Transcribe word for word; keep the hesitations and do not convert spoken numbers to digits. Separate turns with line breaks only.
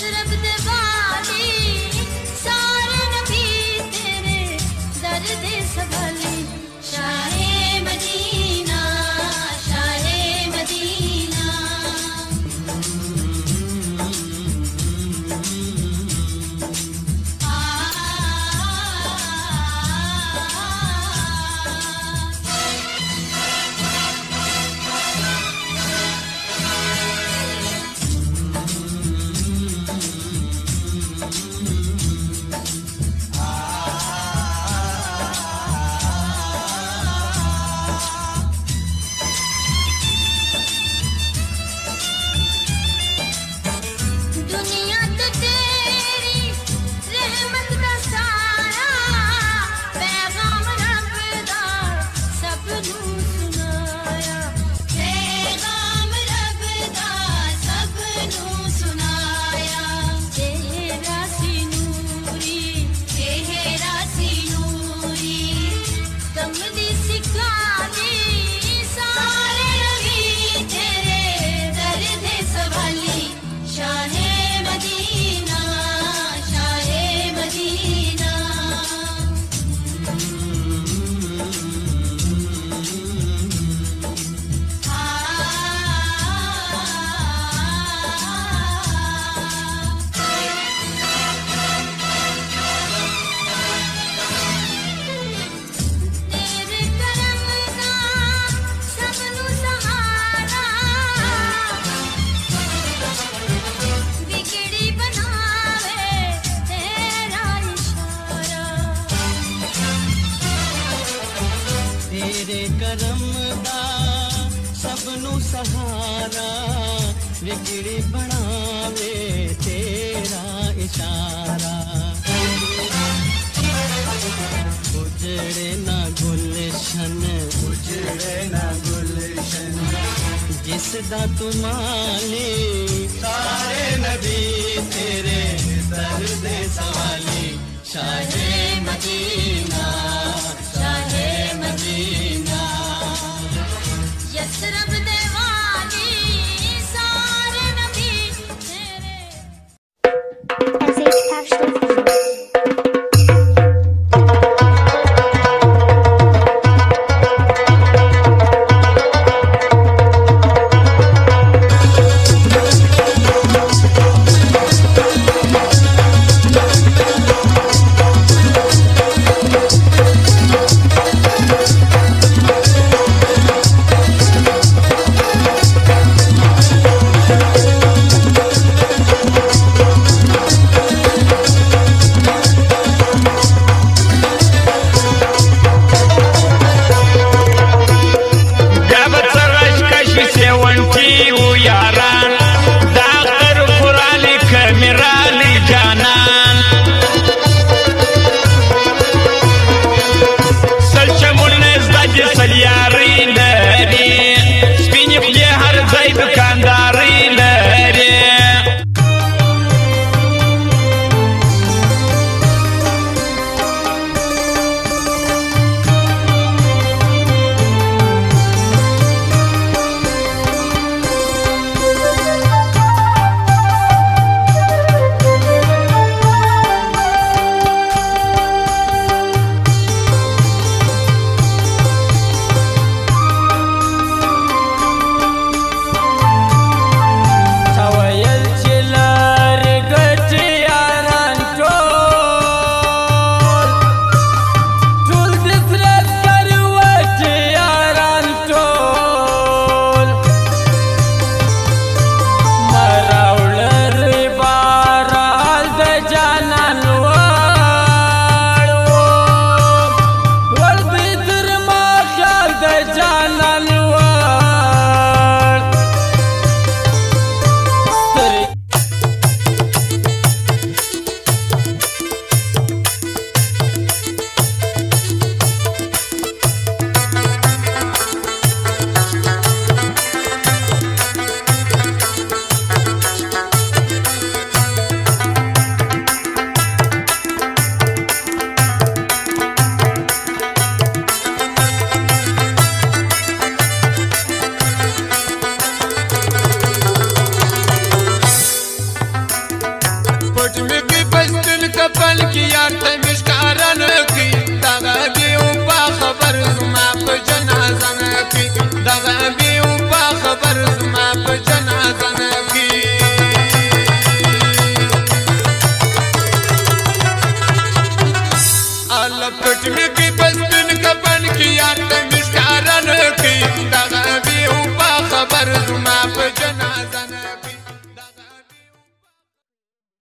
Yathrib दीवानी सारे नबी तेरे दर्द सवाली शाहे मदीना शाहे मदीना। दुनिया तो तेरी रहमत का सारा पैगाम रब दा सबनू सुनाया पैगाम रब दा सबनू सुनाया। चेहरा सी नूरी चेहरा सी नूरी कमली सिखानी सारे नबी तेरे दर्द सवाली शाहे मदीना शाहे मदीना। तेरे करम दा सबनू सहारा बिगड़ी बनावे तेरा इशारा।
तेरे करम दा सबनू सहारा विगड़ी बनावे तेरा इशारा। उजड़े ना गुलशन उजड़े ना गुलशन जिसदा तू माली सारे नबी तेरे दर्द सवाली Shah Medina Shah Medina.
Yathrib दीवानी सारे नबी तेरे
Saliari lari, spini bje har zai dukandari lari. लपेट में